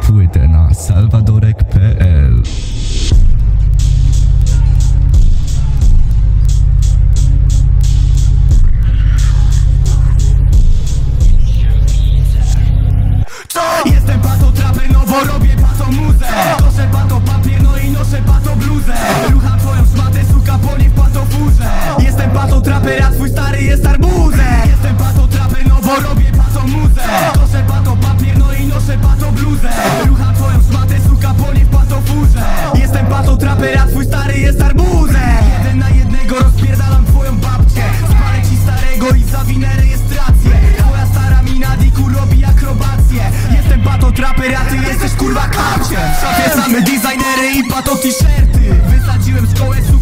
płytę na salwadorek.pl. Jestem pato traper, no bo robię pato muzę. Noszę pato papier, no i noszę pato bluzę. Rucham twoją szmatę, suka, po nie w pato furze. Jestem pato traper, a twój stary jest arbuzem. Jestem pato traper, no bo robię pato muzę. Noszę pato papier, no i noszę pato bluzę. Rucham twoją szmatę, suka, po nie w pato furze. Jestem pato traper, a twój stary jest arbuzem. Jeden na jednego rozpierdalam twoją babcię. Spalę ci starego i zawinę rejestrację. Twoja stara mi na diku robi akrobację. Jestem pato traper, a ty jesteś kurwa kapciem. W szafie same designery i pato t-shirty. Wysadziłem szkołę